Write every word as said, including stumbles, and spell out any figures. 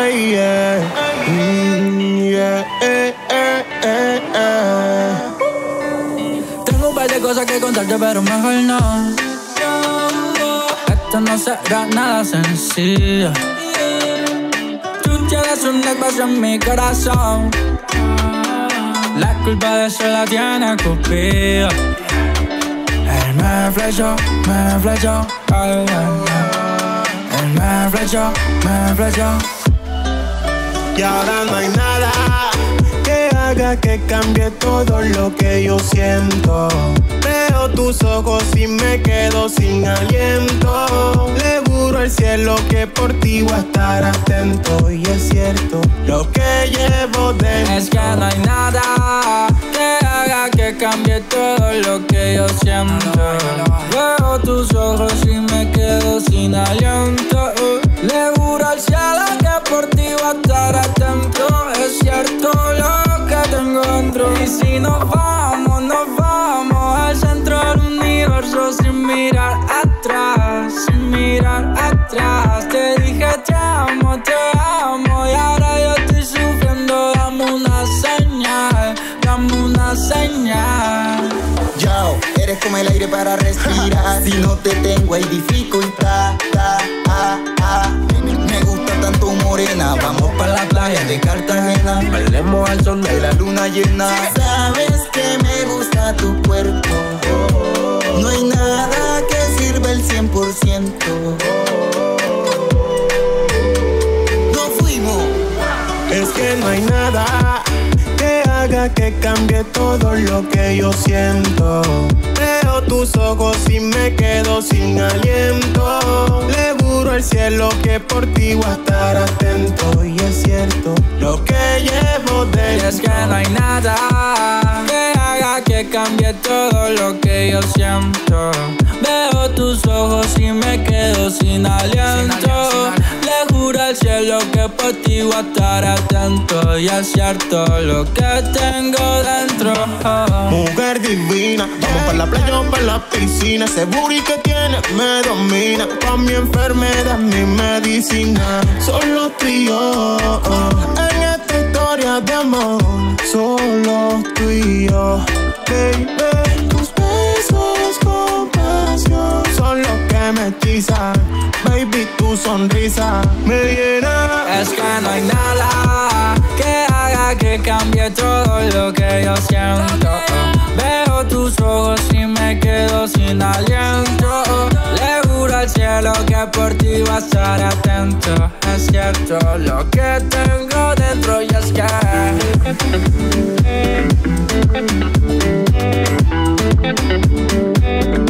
Hey, yeah. Mm, yeah, eh, eh, eh, eh. Tengo un par de cosas que contarte, pero mejor no. Esto no será nada sencillo. Tú tienes un espacio en mi corazón. La culpa de eso la tiene Cupido. Él me flechó, me flechó, ay, ay, ay. Él me flechó, me flechó. Y ahora no hay nada que haga que cambie todo lo que yo siento. Veo tus ojos y me quedo sin aliento. Le juro al cielo que por ti voy a estar atento. Y es cierto lo que llevo dentro. Es que no hay nada que haga que cambie todo lo que yo siento. Veo tus ojos y me quedo sin aliento. Le juro al cielo que por ti voy a estar atento. Es cierto lo que tengo dentro. Y si nos vamos, nos vamos al centro del universo sin mirar atrás, sin mirar atrás. Te dije te amo, te amo y ahora yo estoy sufriendo. Dame una señal, dame una señal. Yo, eres como el aire para respirar. Si no te tengo hay dificultad. Ta, ah, ah. Me gusta tanto morena. Vamos pa' la playa de Cartagena. Bailemos al sol de la luna llena. Sabes que me gusta tu cuerpo. No hay nada que sirva el cien por ciento. Nos fuimos. Es que no hay nada que haga que cambie todo lo que yo siento. Veo tus ojos y me quedo sin aliento. Le juro al cielo que por ti voy a estar atento. Y es cierto lo que llevo dentro. Y es que no hay nada que haga que cambie todo lo que yo siento. Veo tus ojos y me quedo sin aliento. Le juro al cielo que por ti voy a estar atento. Y es cierto lo que tengo dentro. Mujer divina, vamos pa' la playa o pa' la piscina. Ese booty que tienes me domina. Pa' mi enfermedad, mi medicina. Solo tú y yo en esta historia de amor. Solo tú y yo, baby. Tus besos con pasión son los que me hechizan. Baby, tu sonrisa me llena. Es que no hay nada que haga que cambie todo lo que yo siento. Veo tus ojos y me quedo sin aliento. Le juro al cielo que por ti voy a estar atento. Es cierto lo que tengo dentro y es que Thank you.